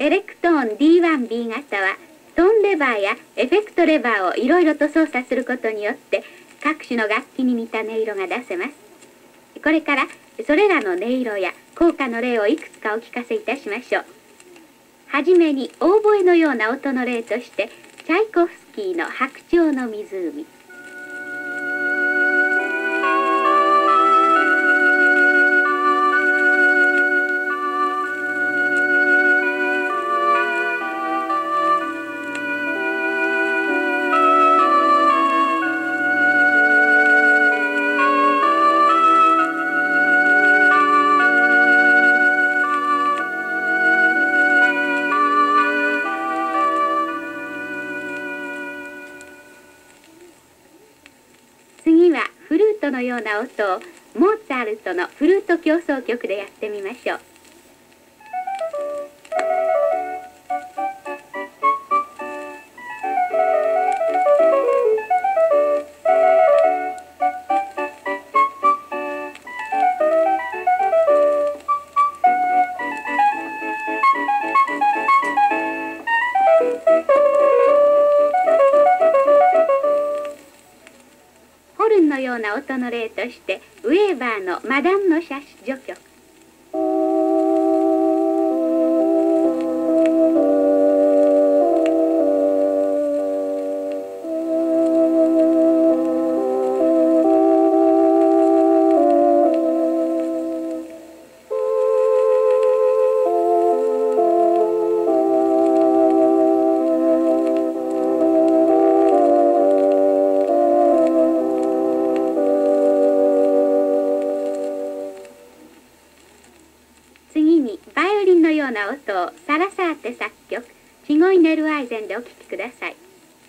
エレクトーン D1B 型はトーンレバーやエフェクトレバーをいろいろと操作することによって各種の楽器に似た音色が出せます。これからそれらの音色や効果の例をいくつかお聞かせいたしましょう。はじめにオーボエのような音の例としてチャイコフスキーの白鳥の湖。次はフルートのような音をモーツァルトのフルート協奏曲でやってみましょう。ホルンのような音の例としてウェーバーのマダンのシャシ序曲。次にバイオリンのような音をサラサーテ作曲「チゴイネルアイゼン」でお聴きください。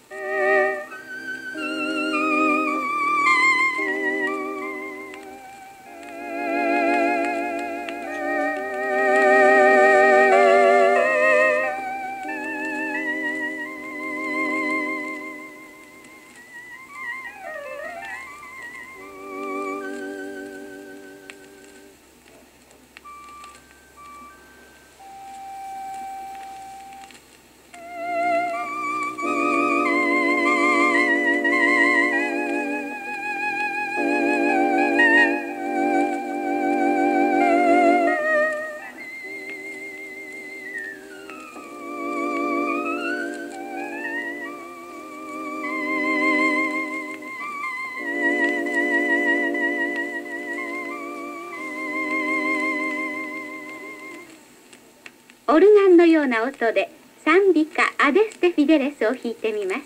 オルガンのような音でサンビカ・アデステ・フィデレスを弾いてみます。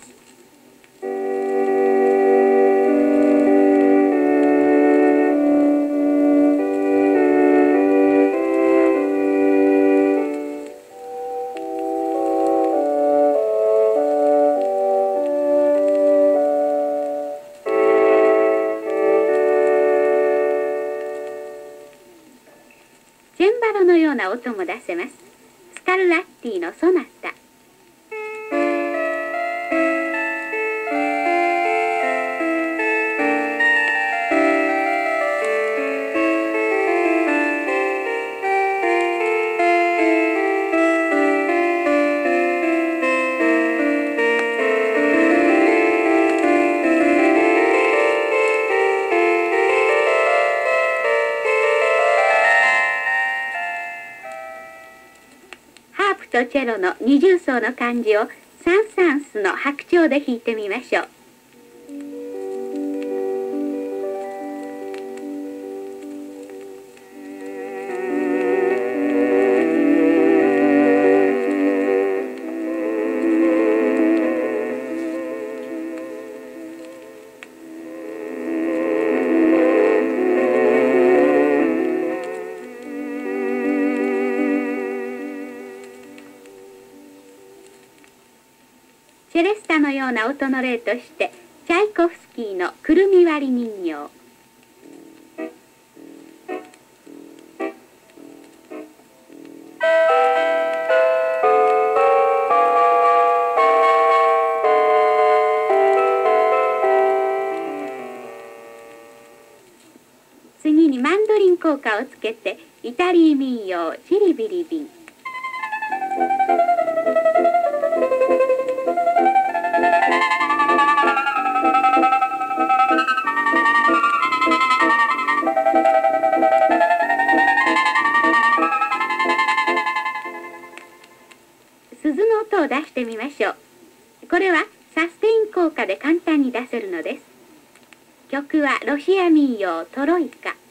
チェンバロのような音も出せます。スカルラッティのソナタ。ハープとチェロの二重奏の感じをサン・サンスの白鳥で弾いてみましょう。チェレスタのような音の例としてチャイコフスキーのくるみ割り人形。次にマンドリン効果をつけてイタリー民謡「チリビリビン」。 鈴の音を出してみましょう。これはサステイン効果で簡単に出せるのです。曲はロシア民謡トロイカ。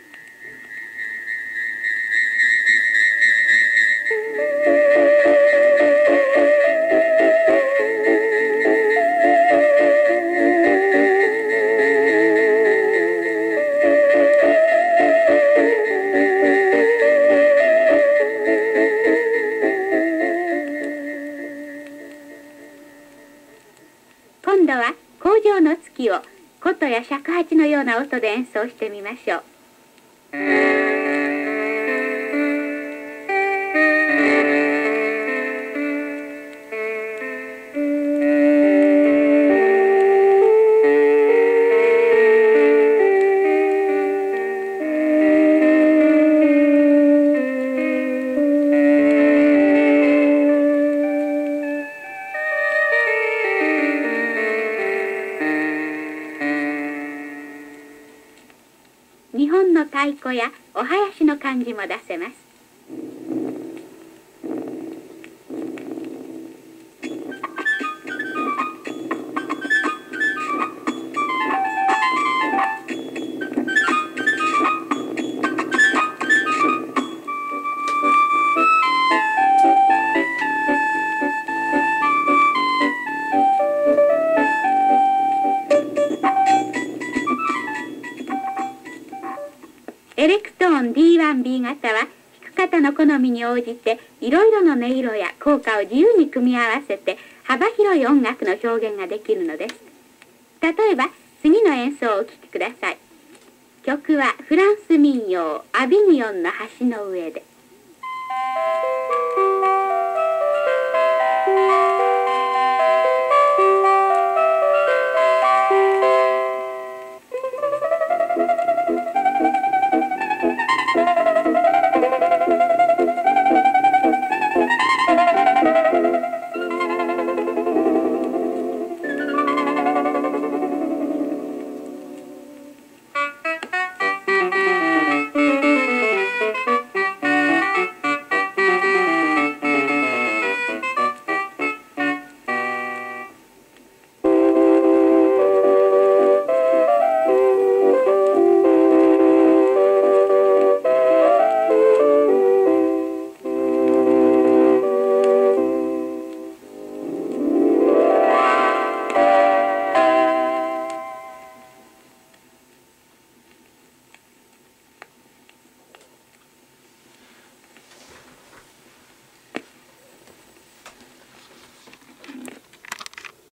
今度は工場の月を琴や尺八のような音で演奏してみましょう。日本の太鼓やお囃子の感じも出せます。エレクトーン D1B 型は弾く方の好みに応じていろいろな音色や効果を自由に組み合わせて幅広い音楽の表現ができるのです。例えば次の演奏をお聴きください。曲はフランス民謡アビニオンの橋の上で。